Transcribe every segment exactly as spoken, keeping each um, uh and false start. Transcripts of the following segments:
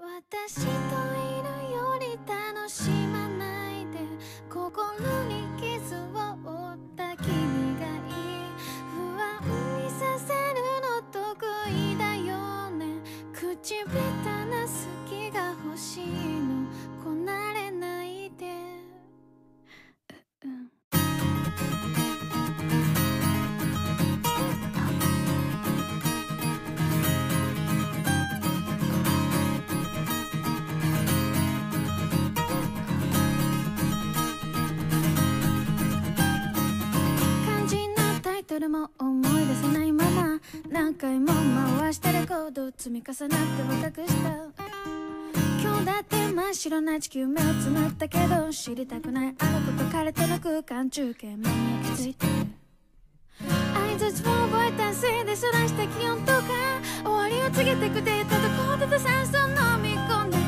私といるより楽しまないで、心に傷を負った君がいい。不安にさせるの得意だよね。口下手な好きが欲しいの、こなれないで。う、うん。どれも思い出せないまま何回も回したレコード積み重なって若くした。今日だって真っ白な地球目をつむったけど、知りたくないあの子と彼との空間中継目に焼き付いてる。相槌を覚えたせいでそらした気温とか終わりを告げてくデータとコードと酸素飲み込んでく。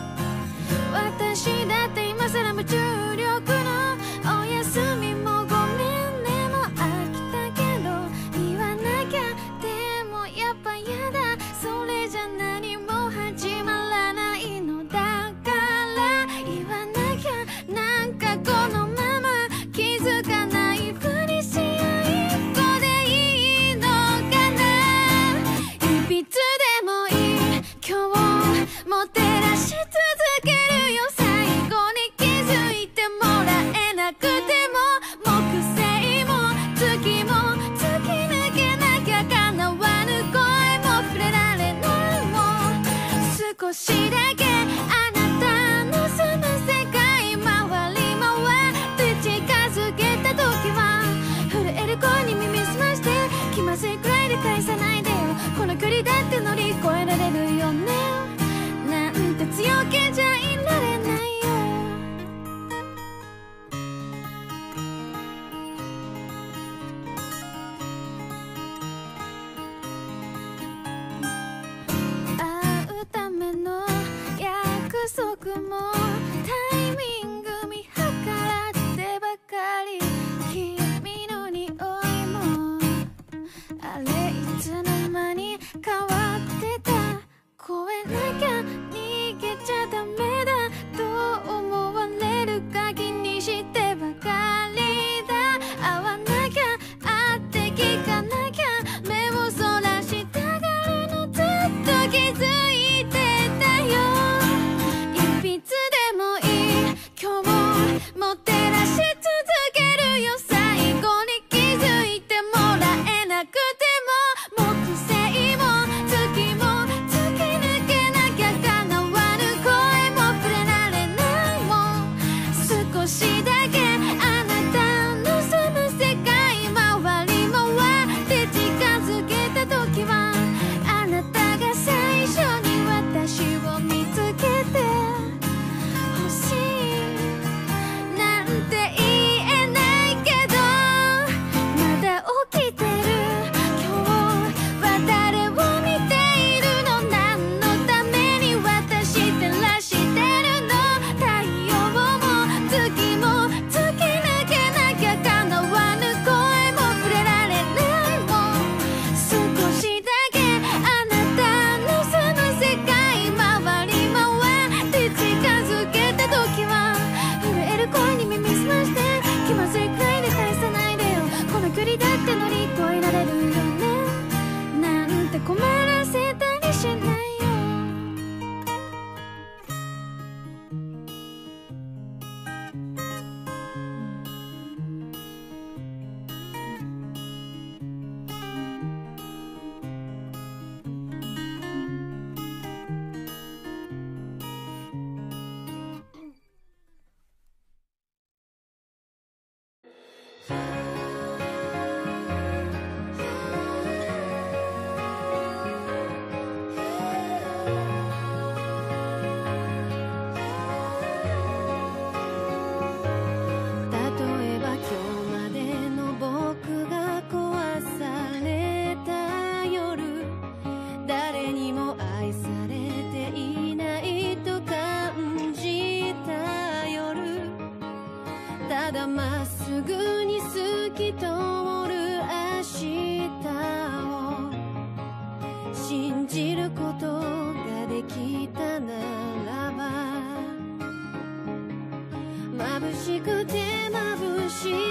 私だって今更無重力のお休みもごめんねも飽きたけど言わなきゃ。でもやっぱやだ、それじゃ何も始まらないのだから言わなきゃ。なんかこのまま気づかないふりし合いっこでいいのかな。いびつでもいい今日も照らし続けるよ。最後に気づいてもらえなくても木星も月も突き抜けなきゃ叶わぬ声も触れられないもん。少しだけあなたの住む世界周り回って近づけた時は震える声に耳すまして気まずいくらいで返さないでよ。この距離だって乗り越えられるよね。なんて強気じゃいられないよ。会うための約束もタイミング見計らってばかり。君の匂いもあれいつの間に変わってた。越えなきゃ逃げちゃダメだと思われるか気にしてばかりだ。会わなきゃ会って聞かなきゃ目をそらしたがるのずっと気づいてたよ。いびつでもいい今日も照らし続けるよ。最後に気づいてもらえなくても木星も月も突き抜けなきゃ叶わぬ声も触れられないもん。少しだけあなたの住む世界周り回って近づけた時はあなたが最初に私を見つけて欲しいなんて言えないけどまだ起きてる。今日は誰を見ているの、何のために私照らしてるの。太陽も月も突き抜けなきゃ叶わぬ声も触れられないもん。少しだけあなたの住む世界周り回って近づけた時は震える声に耳すまして気まずいくらいで返さないでよ。この距離だって乗り越えられるよね。なんて困らせたりしないよ。例えば今日までの僕が壊された夜、誰にも愛されていないと感じた夜、ただまっすぐに透き通る明日を信じることがで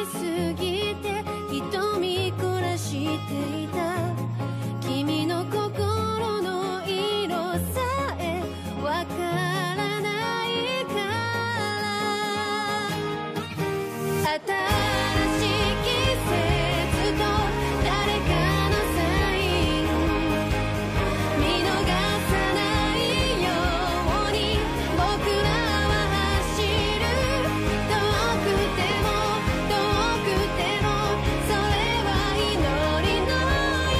すぎて瞳凝らしていた君の心の色さえわからないから新しい季節と誰かのサイン見逃さないように僕らは走る遠くても遠くてもそれは祈りの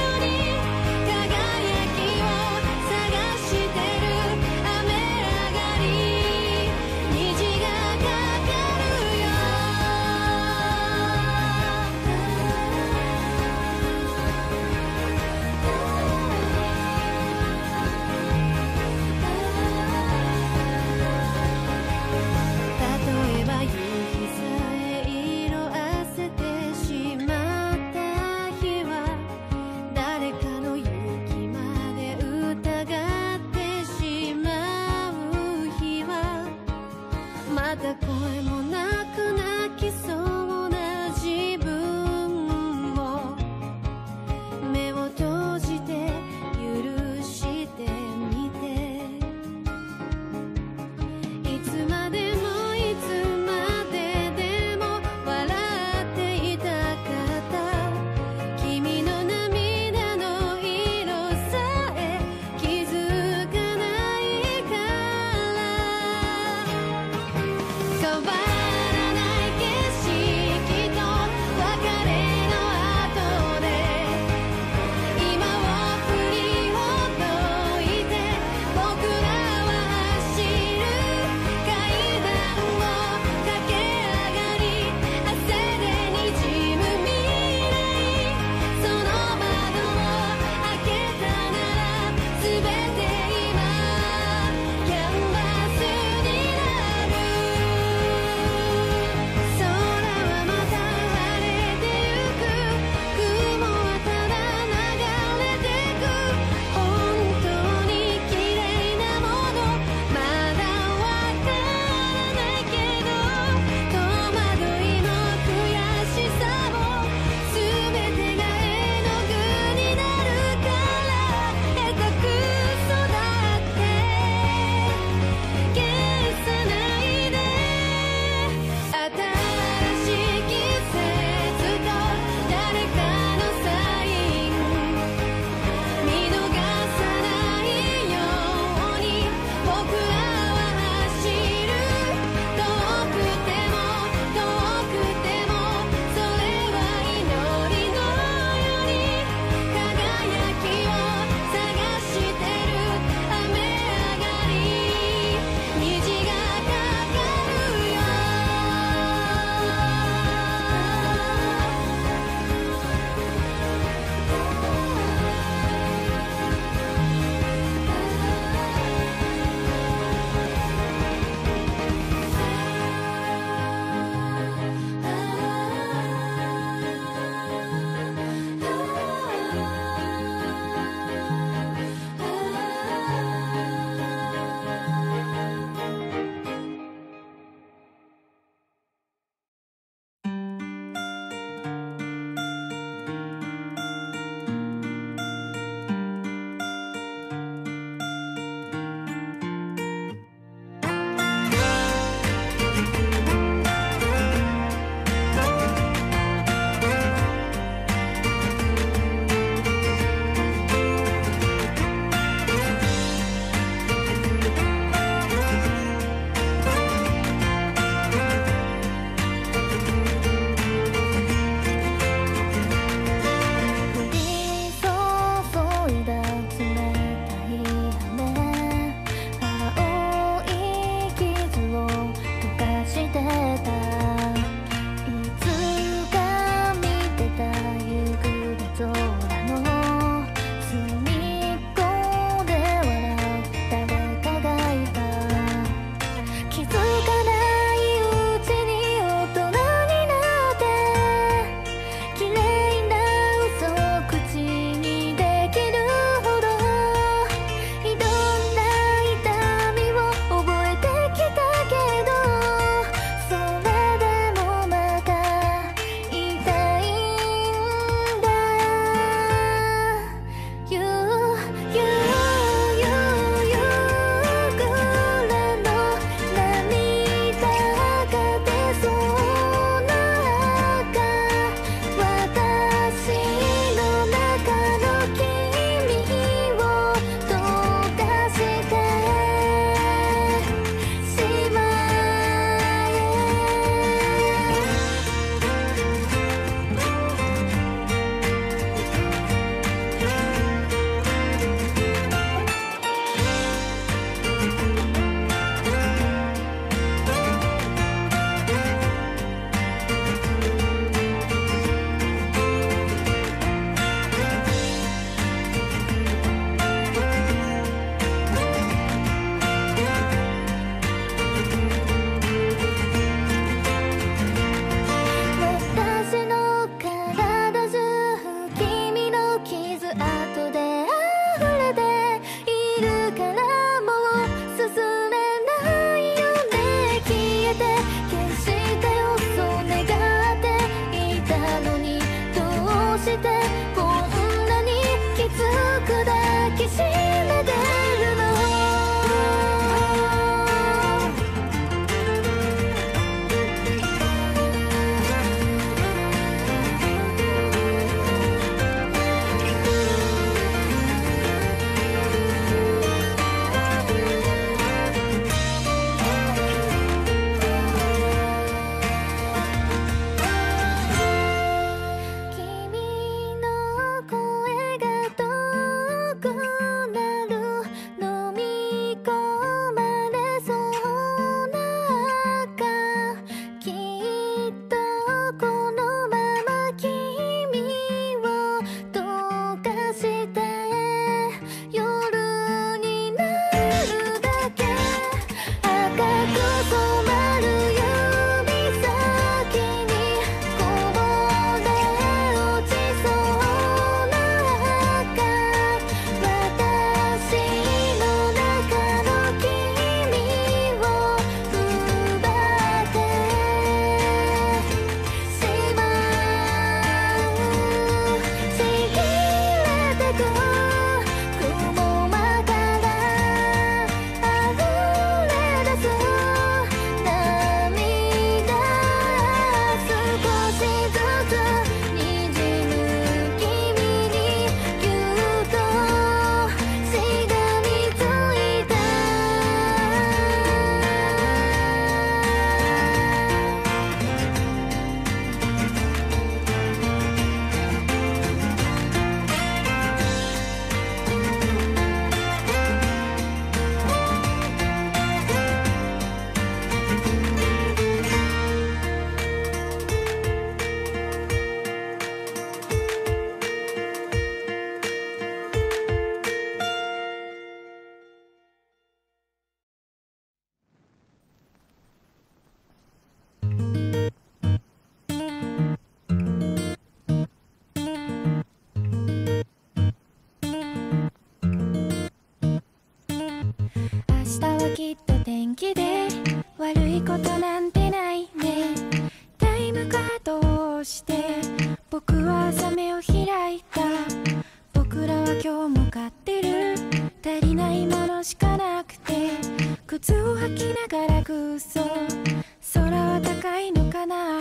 はきっと天気で悪いことなんてないね。タイムカードを押して僕は朝目を開いた。僕らは今日も買ってる。足りないものしかなくて靴を履きながら空想。空は高いのかな。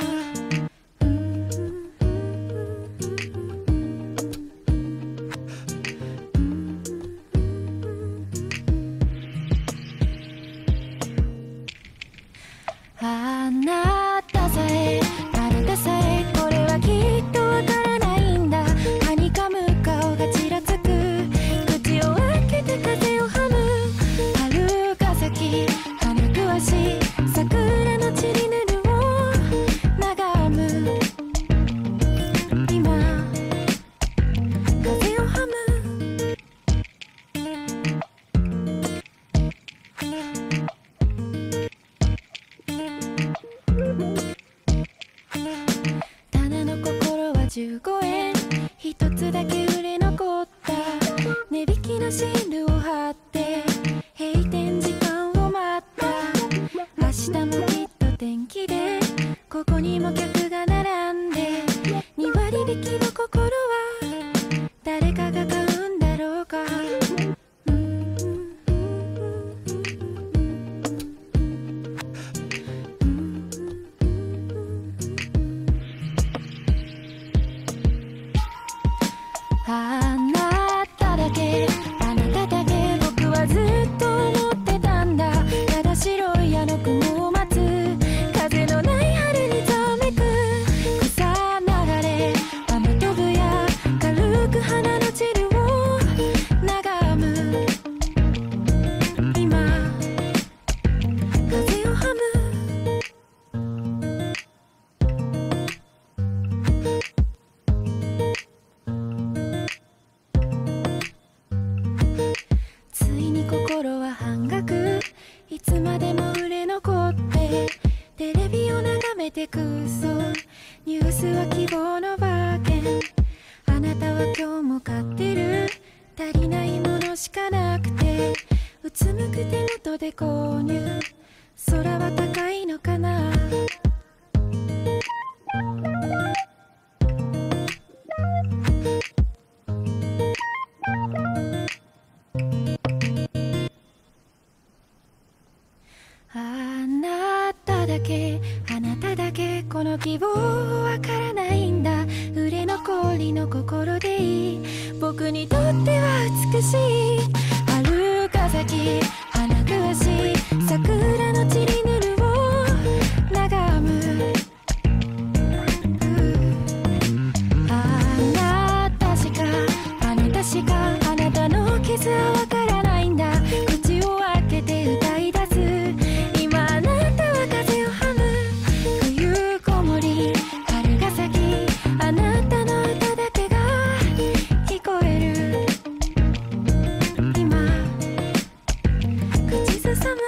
あなたさえあなたさえこれはきっとわからないんだ。はにかむ顔がちらつく。口を開けて風をはむ。遥か先花詳しい桜の散りぬるを眺む。今風をはむ。棚の心はじゅうごえん。一つだけ売れ残った。値引きのシールを貼って閉店時間を待った。明日もきっと天気でここにも客が並んでにわり引きの心は誰かが買うんだろうか。あなただけあなただけ僕はずっと思ってたんだ。ただ白いあの雲を待つ。風のない春にざめく草流れ雨飛ぶや軽く花の散るを眺む。今風をはむ。ついに心は半額。いつまでも売れ残ってテレビを眺めて空想。ニュースは希望のバーゲン。あなたは今日も買ってる。足りないものしかなくてうつむく手元で購入。空は高いのかな。あなただけあなただけこの希望わからないんだ。売れ残りの心でいい。僕にとっては美しい。遥か先花詳しい桜の散りぬるを眺む。あなたしかあなたしかあなたの傷はわからないんだ。口を開けて歌い出す。今あなたは風をはむ。冬こもり春が咲きあなたの歌だけが聞こえる。今口ずさむ。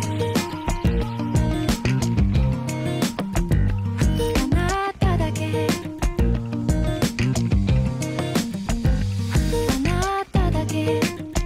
あなただけあなただけ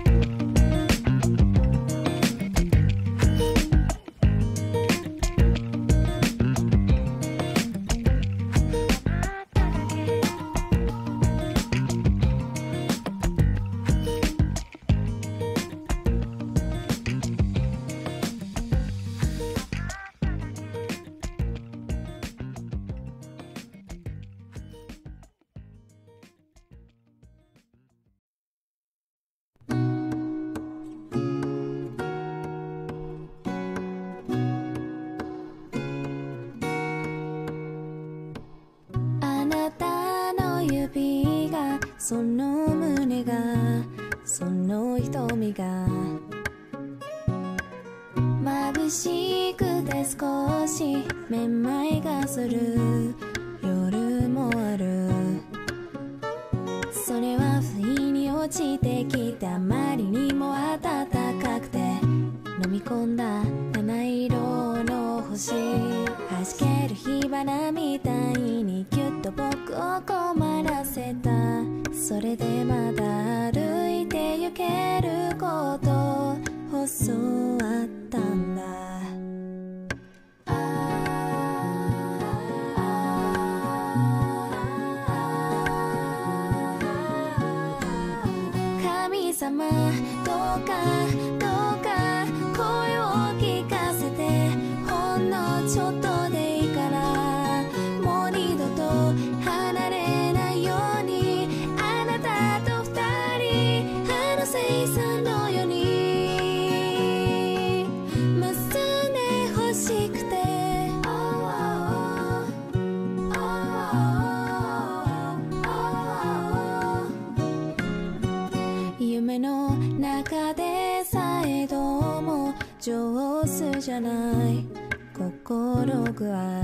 指がその胸がその瞳が眩しくて少しめまいがする夜もある。それは不意に落ちてきてあまりにも暖かくて飲み込んだ七色の星弾ける火花みたいにキュッと僕を困らせた。それでまだ歩いて行けることを教わった。 様子じゃない心具合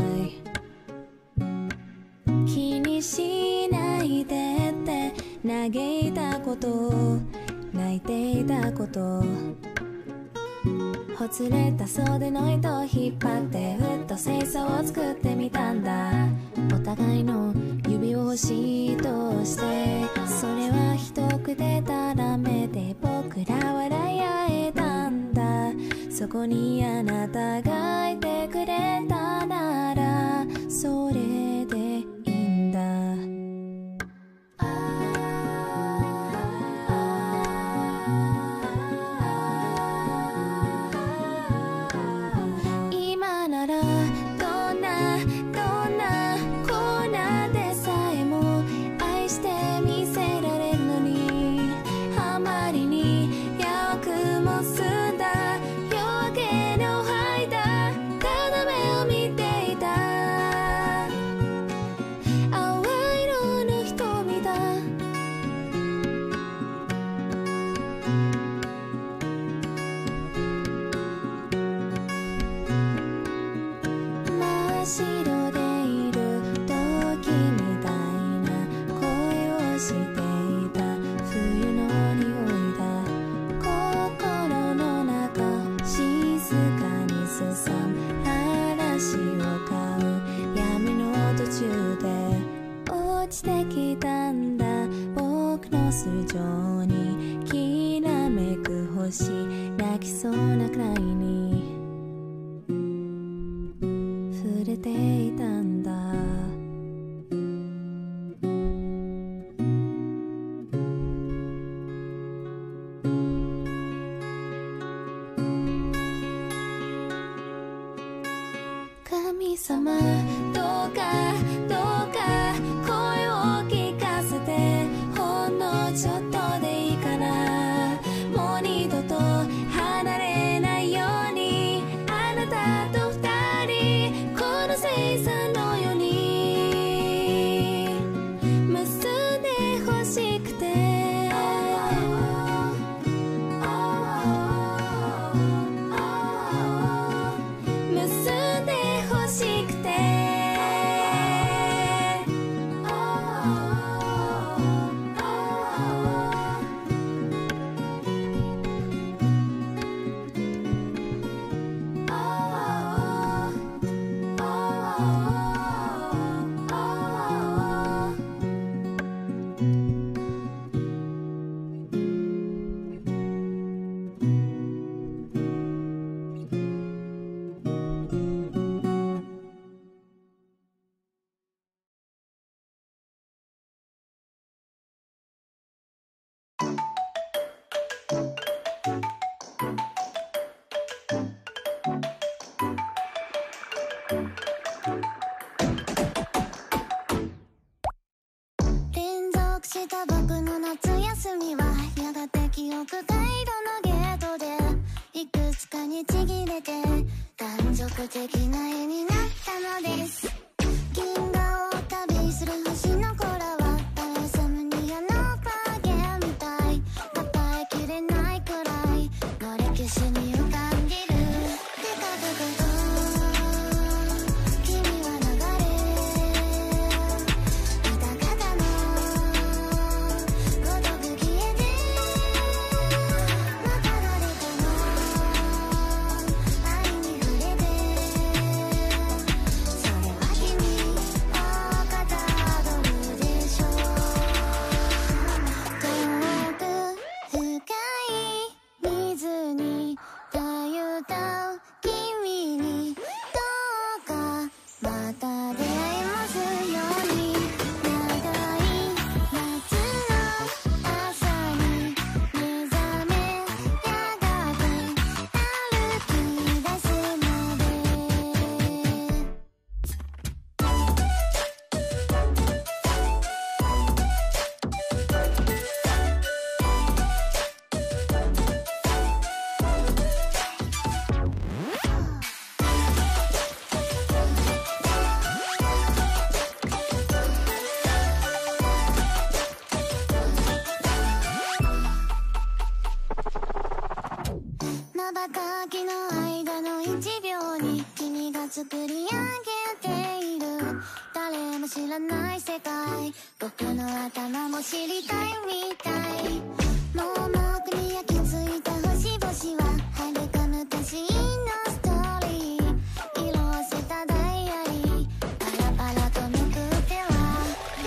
気にしないでって嘆いたこと泣いていたことほつれた袖の糸を引っ張ってふっと星座を作ってみたんだお互いの指を星としてそれは一口でたらめて僕ら笑い合えたんだそこにあなたがいてくれたならそれでいいんだ今ならどんなどんなコーナーでさえも愛してみせられるのにあまりによくも澄んだ夜明けの間ただ目を見ていた淡い色の瞳だ真っ白でいる時みたいな恋をしていた冬の匂いだ心の中静かにすさむ嵐を飼う闇の途中で落ちてきたんだ僕の素性にきらめく星泣きそうなくらいに触れていたんだ神様どうかどうか声を聞かせてほんのちょっとでいいからもう二度と離れないようにあなたと二人この星座のように結んで欲しくて結んで欲しくて連続した僕の夏休みはやがて記憶回路のゲートでいくつかにちぎれて断続的な絵になったのです銀河を旅する星の子らはダイサムニアのパーゲーみたい抱えきれないくらいの歴史に浮かんでるデカデカと君は流れ豊かだな孤独消えてまた誰かの愛に触れてそれは君をかたどるでしょう遠く深い水に瞬きの間の一秒に君が作り上げている誰も知らない世界僕の頭も知りたいみたい盲目に焼き付いた星々は遥か昔のストーリー色あせたダイヤリーパラパラとめくっては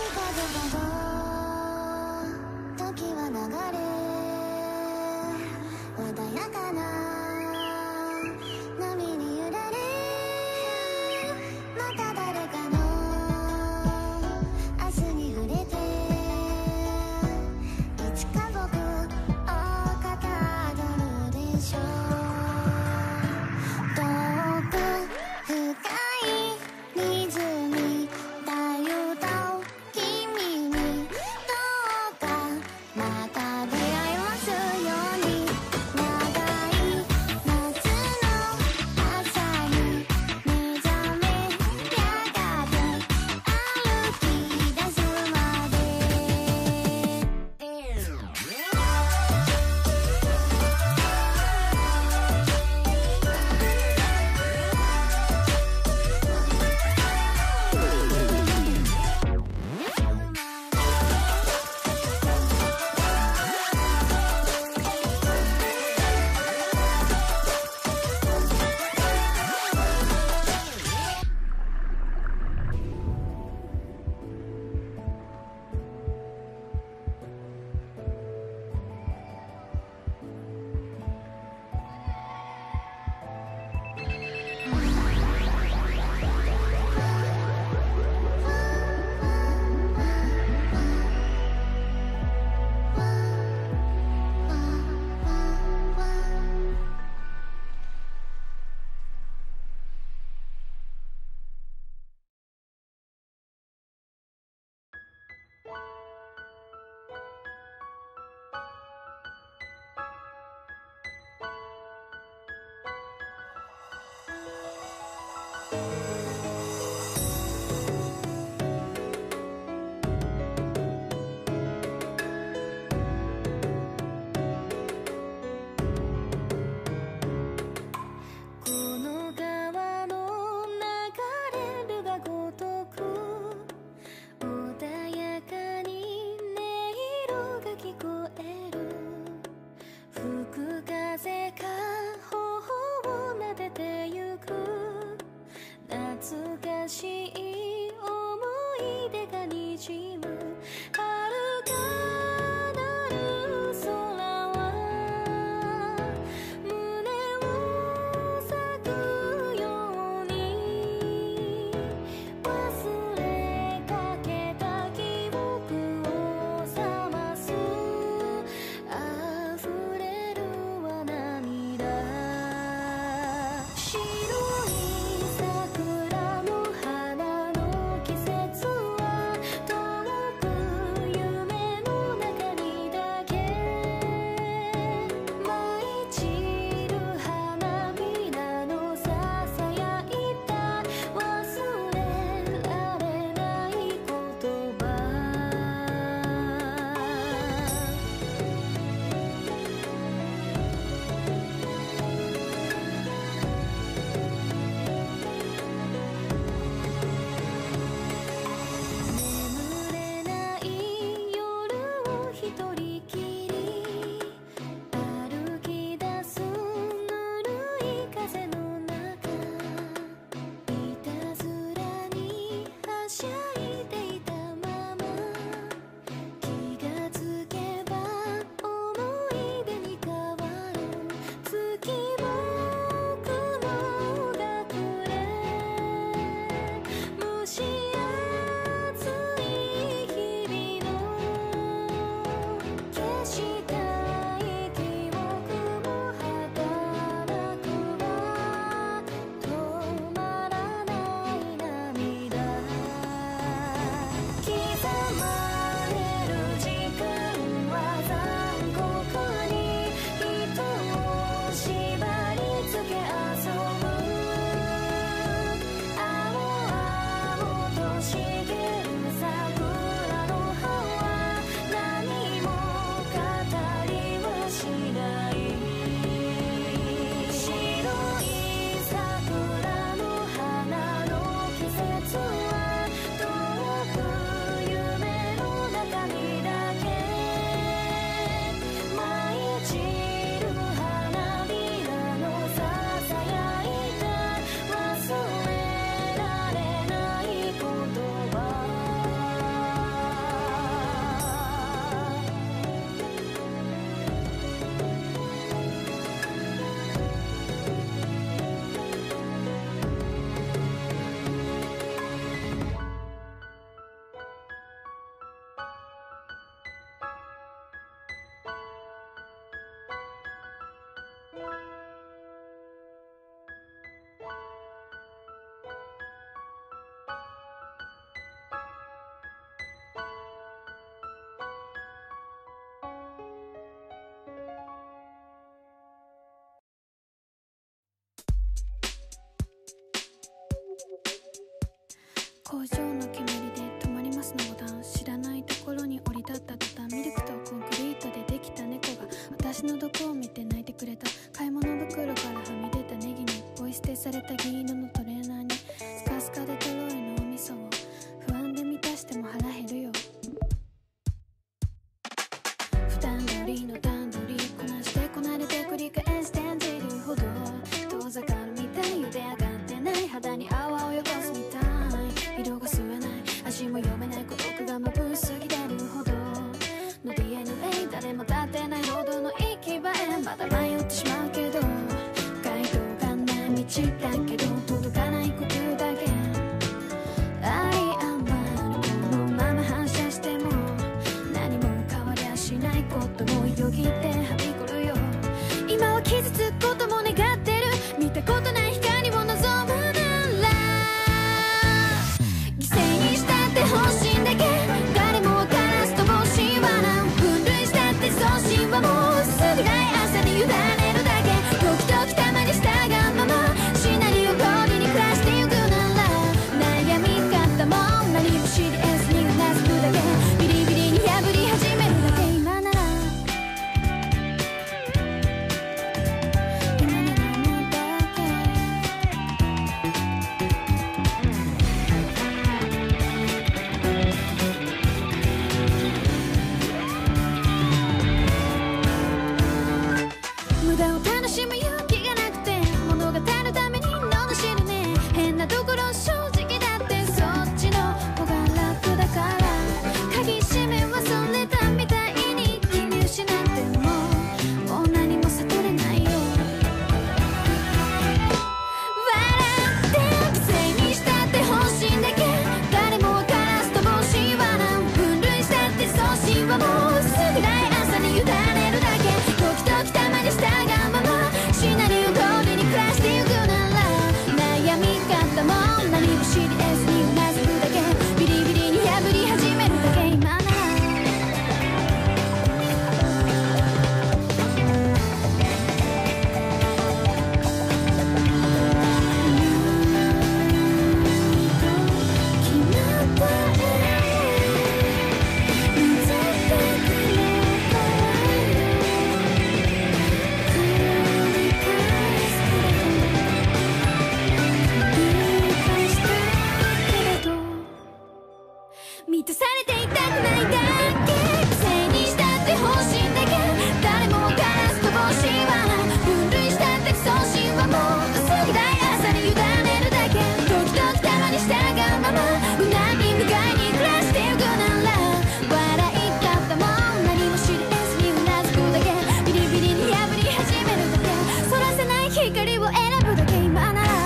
どこどこど時は流れ穏やかな波に揺られまた誰かの明日に触れていつか僕をかたどるでしょう遠く深い湖だよと君にどうかまた出会いますように長い夏の朝に目覚めやがて歩き出すまで「 工場の煙で止まりますのボタン、知らないところに降り立った途端、ミルクとコンクリートでできた猫が私の毒を見て泣いてくれた。買い物袋からはみ出たネギに、ポイ捨てされた銀色のトレーナーに、スカスカでとろいのお味噌を不安で満たしても腹減るよ。普段通りの段取りこなしてこなれて繰り返して演じるほど遠ざかるみたい、茹で上がってない肌に泡を汚すみたい、色が吸えない味も読めない孤独がまぶしすぎてるほどの ディーエヌエー 誰も立ってないほどの行き場へまだ迷ってしまうけど、街灯がない道だけど届かないことだけあり余るこのまま反射しても何も変わりゃしないことをよぎってはびこるよ。今は傷つくことも願ってる、見たことない光を望むなら犠牲にしたって本心だけ誰もわからずともしはな分類したって送信はもう薄暗い朝に委ねるだけ、時々たまに従うままシナリオ通りに暮らしてゆくなら悩み方も何も知り得ずにうなずくだけ、ビリビリに破り始めるだけ、今なら今ならあなただけ無駄を楽しむ勇気がなくて物語るために罵るね、変なところ正直だってそっちの方が楽だから鍵閉め忘れたみたいに気に失ってももう何も悟れないよ。笑って犠牲にしたって本心だけ誰もわからずともしはな分類したって送信はもう薄暗い朝に委ねるだけ、時々たまに従うままシナリオ通りに暮らしてゆくなら悩み方も何も知り得ずにうなずくだけ、ビリビリに破り始めるだけ、今なら決まった絵を見せてくれたわよ、繰り返すけれど繰り返したけれど満たされていたくないだけ、犠牲にしたって本心だけ誰もわからずともしはな分類したって送信はもう薄暗い朝に委ねるだけ、時々たまに従うまま無難に向かいに暮らしてゆくなら笑い方も何も知り得ずにうなずくだけ、ビリビリに破り始めるだけ、そらせない光を選ぶだけ、今なら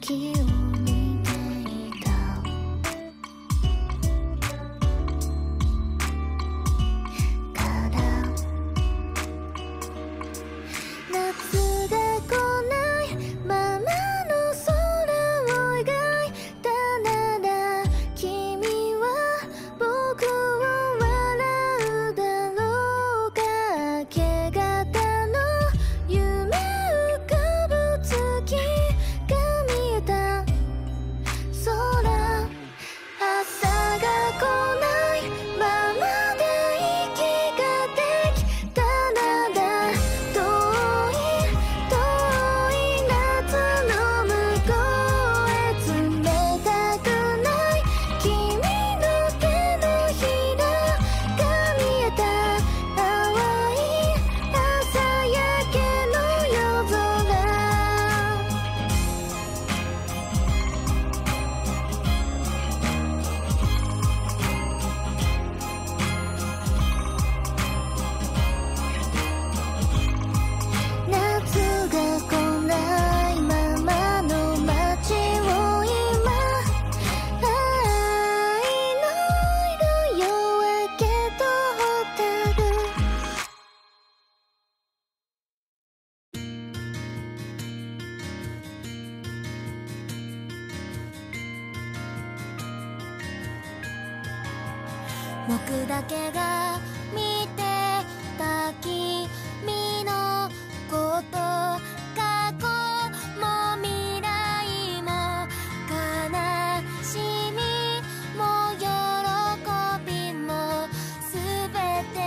僕だけが見てた君のこと過去も未来も悲しみも喜びもすべて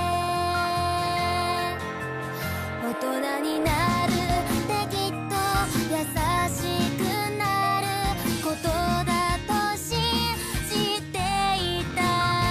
大人になるってきっと優しくなることだと信じていた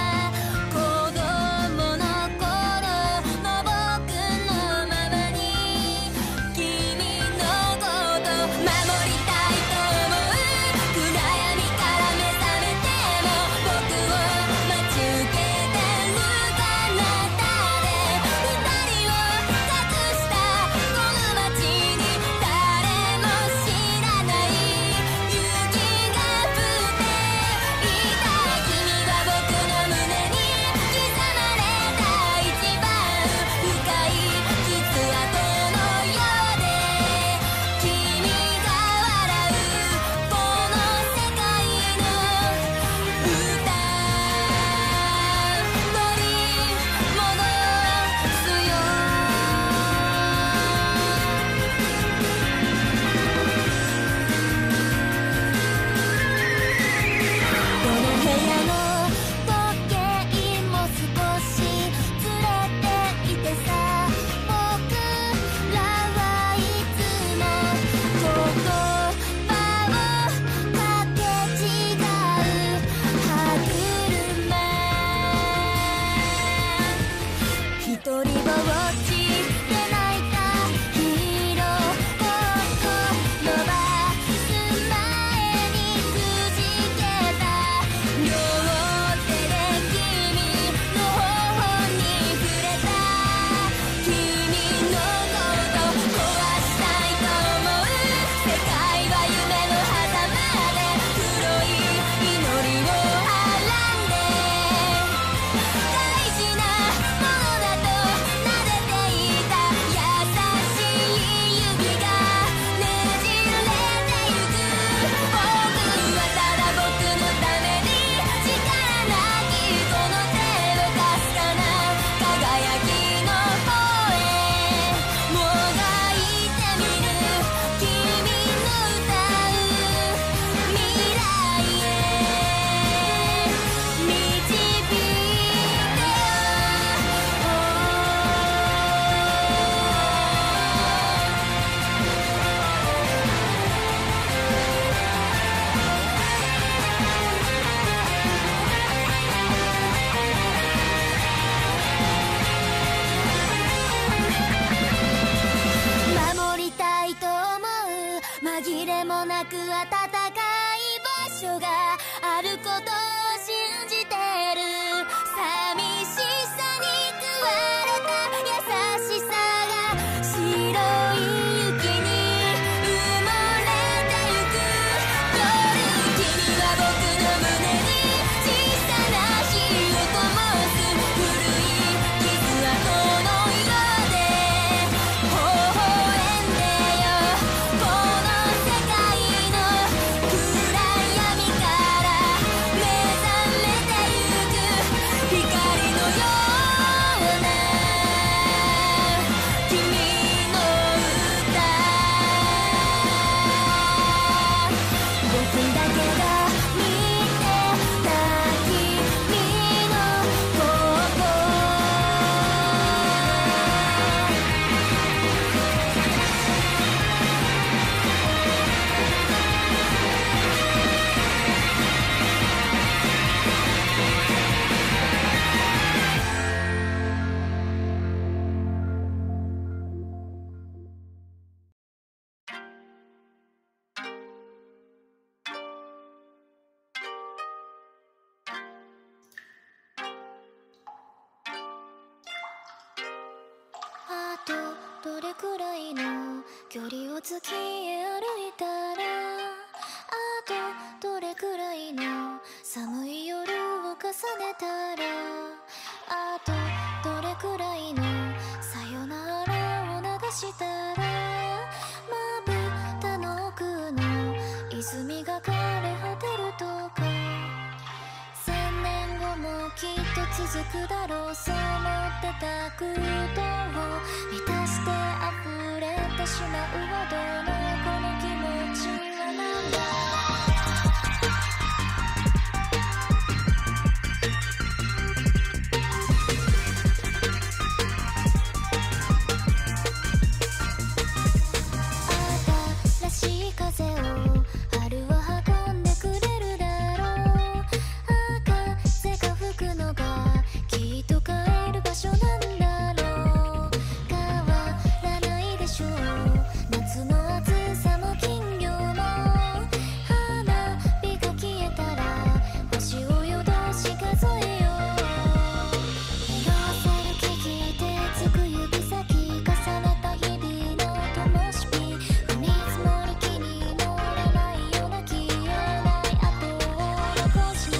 紛れもなく温かい場所があることを信じてる寂しさに食われた優しさが白い雪に埋もれてゆくくらいの距離を月へ歩いたら、あとどれくらいの寒い夜を重ねたら、あとどれくらいのさよならを流したら、まぶたの奥の泉が枯れ果てるとか、千年後もきっと続くだろう、そう思ってた空洞を満たして溢れてしまうほどのこの気持ちはなんだ。新しい風を春は運んでくれるだろう。風が吹くのがきっと帰る場所なんだろう。変わらないでしょう、夏も暑さも金魚も。花火が消えたら星を夜通し数えよう。色あせる利き手つく指先重ねた日々の灯火、降り積もる気に乗れないような消えない跡を残し、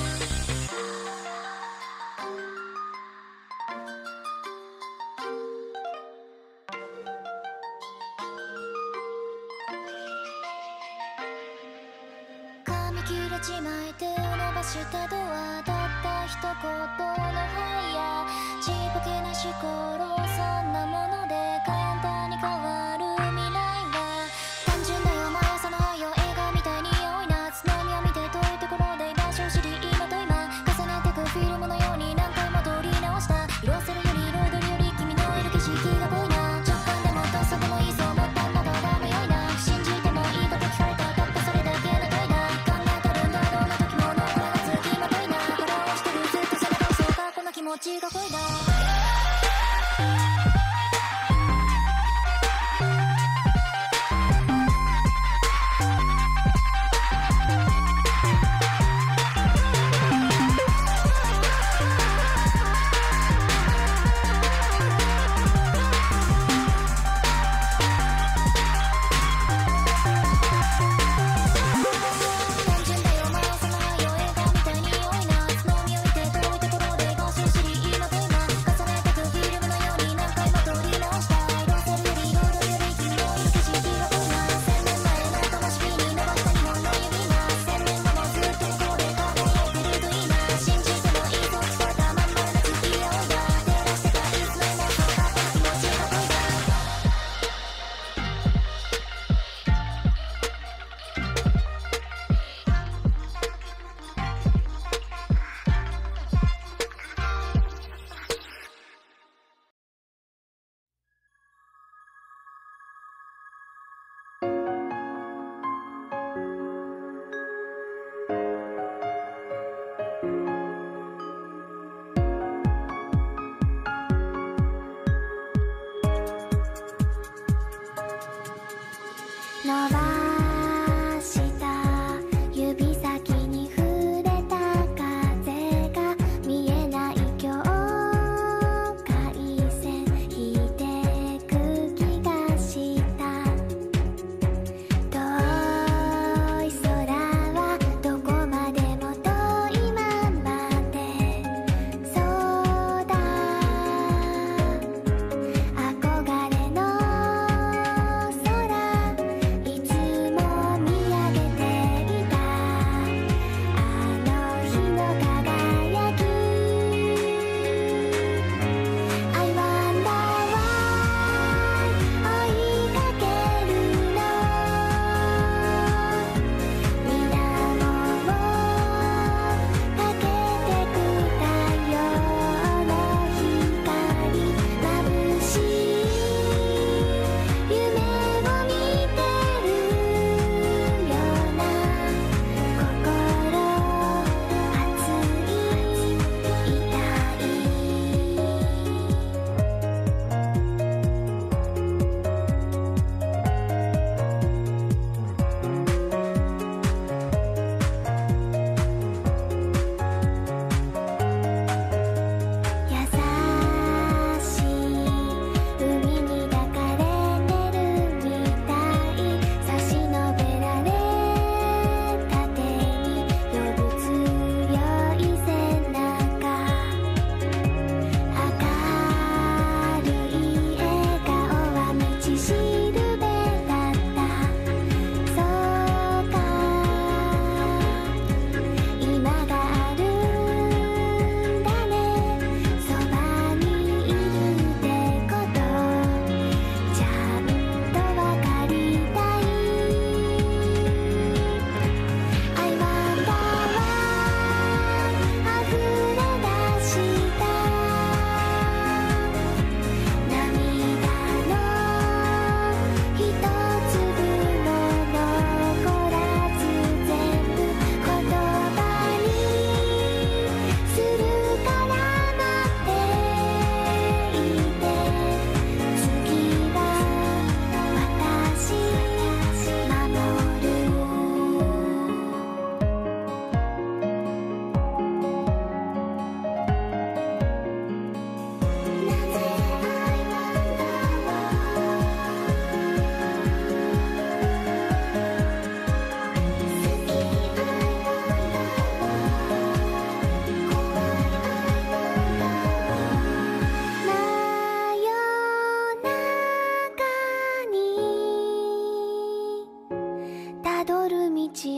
髪切れちまえて伸ばしたドア、たった一言のはいやちっぽけなしころ、そんなもので簡単に変わる未来は単純だよ。毎朝のはいよ映画みたいに多いな、津波を見て遠いところで場所を知り、今と今重ねてくフィルムのように何回も撮り直した。色あせるより彩りより君のいる景色が濃いな。直感でもとっさでもいい、そう思ったんだどうだめよいな。信じてもいいこと聞かれたらたったそれだけの問いな。考えてるんだどんな時ものこれがつきまといな。フォローしてるずっと背中をそうかこの気持ちが濃いな。単純だよ毎朝のはいよ映画みたいに多いな。津波を見て遠いところで場所を知り、今と今重ねてくフィルムのように何回も撮り直した。色あせるより彩りより君のいる景色が濃いな。千年前の灯火に伸ばした日本の指が千年後もずっとここで輝いてるといいな。信じてもいいと聞こえたまんまな月夜をだ照らしてたいつまでもそうかこの気持ちが濃いな。伸ばした指先に触れた風が見えない境界線引いてく気がした。遠い空はどこまでも遠いままで、そうだ憧れの空いつ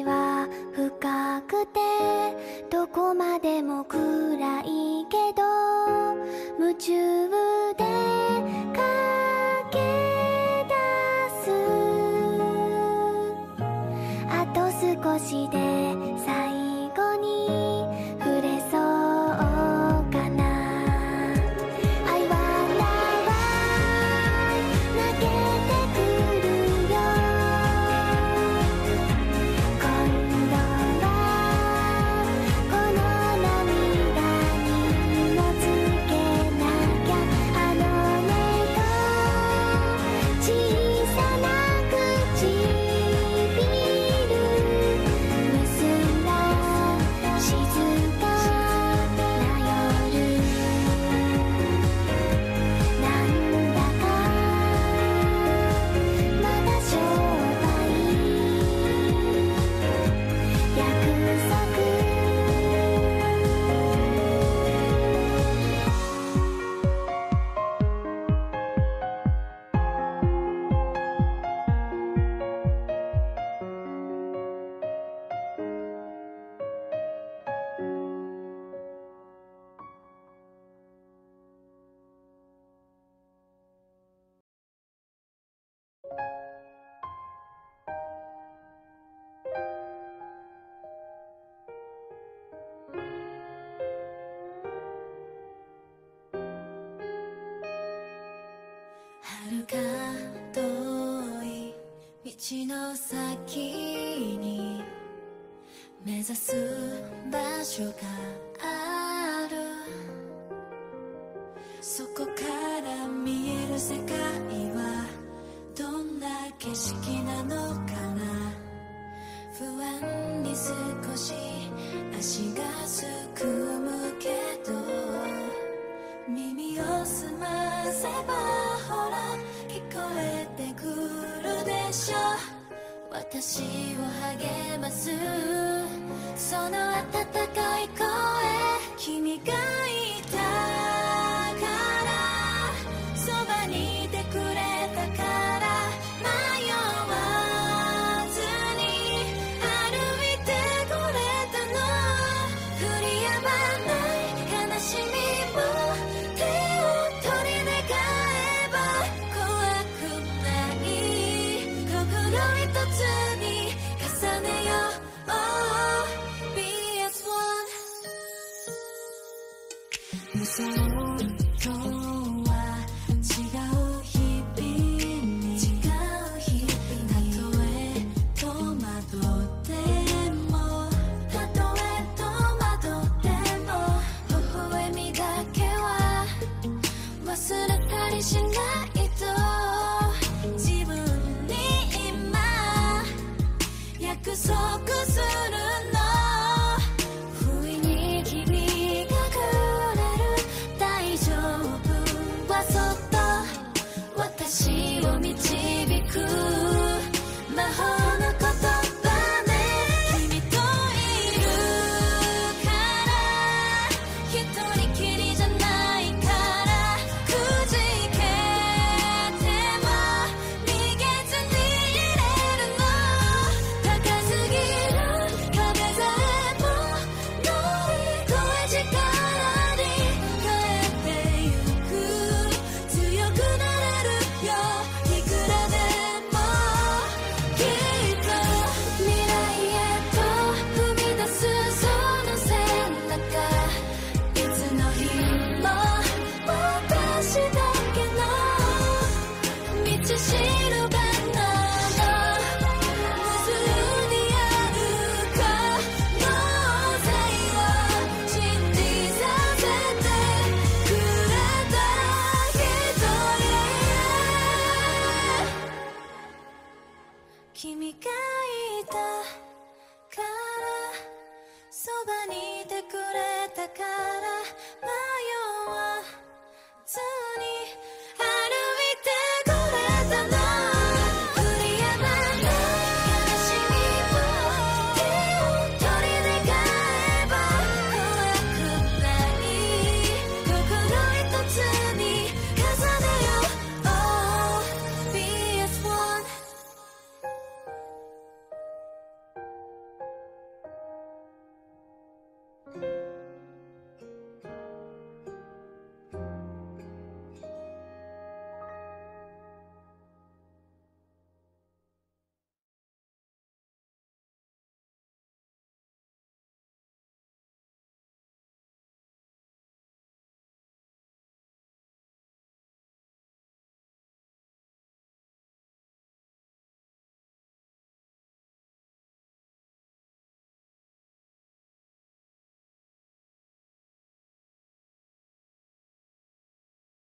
星は深くてどこまでも暗いけど夢中で駆け出す。あと少しで最後に触れそうかな。愛は投げてくるよ。今度はこの涙にもつけなきゃ。あの目と小さな唇結んだ静かな夜。なんだかまだ商売約束。 遥か遠い道の先に目指す場所がある。そこから見える世界はどんな景色なのかな。不安に少し足がすくむけど耳を澄ませばほら聞こえてくるでしょ。私を励ますその温かい声。君がいたからそばにいてくれたから迷わずに歩いてこれたの。振りやまない悲しみも手を取り願えば怖くない心一つに重ねよう。 ビーエスワン 理想とは違う日々に違う日々にたとえ戸惑ってもたとえ戸惑っても微笑みだけは忘れたりしないと自分に今約束する。